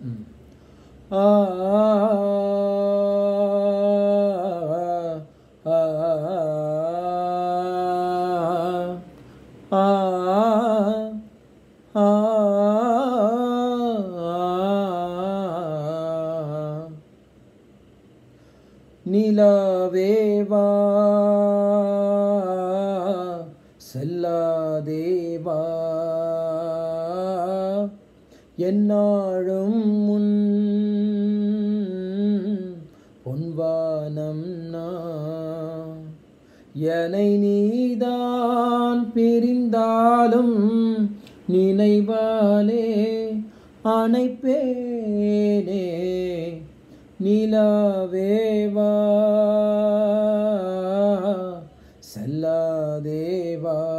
ஆ ஆ ஆ ஆ நிலவேவா செல்லாதேவா என்னாலும் முன் பொன்வானம் நான் என்னை நீதான் பிரிந்தாலும் நினைவாலே அணைப்பேனே நிலவேவா செல்லாதேவா